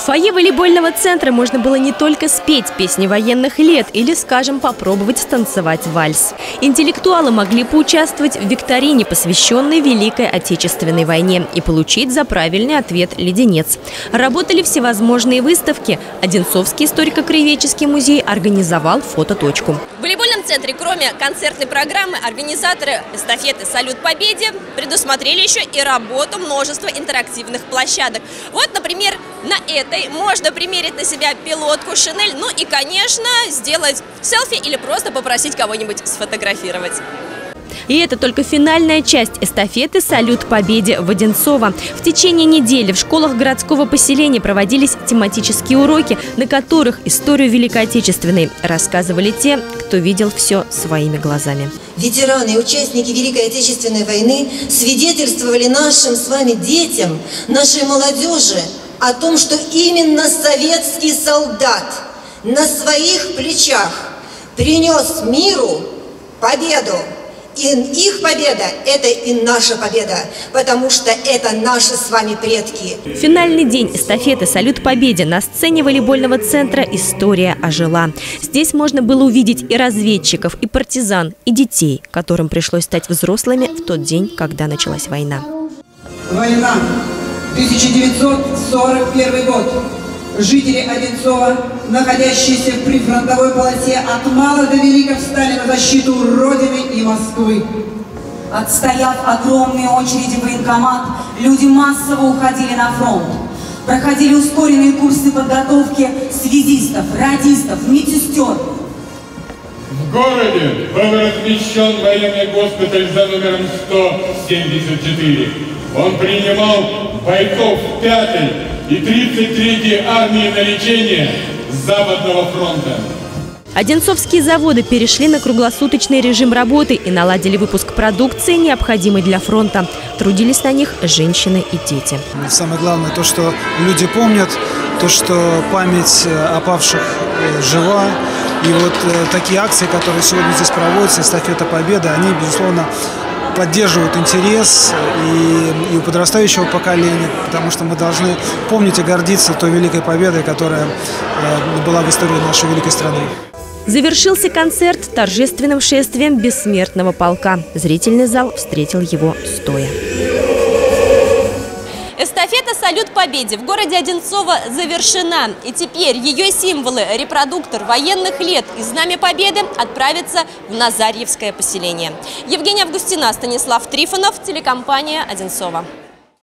В фойе волейбольного центра можно было не только спеть песни военных лет или, скажем, попробовать станцевать вальс. Интеллектуалы могли поучаствовать в викторине, посвященной Великой Отечественной войне, и получить за правильный ответ леденец. Работали всевозможные выставки. Одинцовский историко-краеведческий музей организовал фототочку. В волейбольном центре, кроме концертной программы, организаторы эстафеты «Салют Победе» предусмотрели еще и работу множества интерактивных площадок. Вот, например, на этой можно примерить на себя пилотку Шинель, ну и, конечно, сделать селфи или просто попросить кого-нибудь сфотографировать. И это только финальная часть эстафеты «Салют Победе» в Одинцово. В течение недели в школах городского поселения проводились тематические уроки, на которых историю Великой Отечественной рассказывали те, кто видел все своими глазами. Ветераны и участники Великой Отечественной войны свидетельствовали нашим с вами детям, нашей молодежи о том, что именно советский солдат на своих плечах принес миру победу. И их победа – это и наша победа, потому что это наши с вами предки. Финальный день эстафеты «Салют Победе» на сцене волейбольного центра «История ожила». Здесь можно было увидеть и разведчиков, и партизан, и детей, которым пришлось стать взрослыми в тот день, когда началась война. Война, 1941 год. Жители Одинцова, находящиеся в прифронтовой полосе, от малых до великих встали на защиту Родины и Москвы. Отстояв огромные очереди в военкомат, люди массово уходили на фронт. Проходили ускоренные курсы подготовки связистов, радистов, медсестер. В городе был размещен военный госпиталь за номером 174. Он принимал бойцов 5-й и 33-й армии на лечение с Западного фронта. Одинцовские заводы перешли на круглосуточный режим работы и наладили выпуск продукции, необходимой для фронта. Трудились на них женщины и дети. Самое главное то, что люди помнят, то, что память о павших жива. И вот такие акции, которые сегодня здесь проводятся, эстафета Победы, они, безусловно, поддерживают интерес и у подрастающего поколения, потому что мы должны помнить и гордиться той великой победой, которая была в истории нашей великой страны. Завершился концерт торжественным шествием бессмертного полка. Зрительный зал встретил его стоя. Эстафета «Салют Победе» в городе Одинцово завершена. И теперь ее символы, репродуктор военных лет и Знамя Победы отправятся в Назарьевское поселение. Евгения Августина, Станислав Трифонов, телекомпания «Одинцово».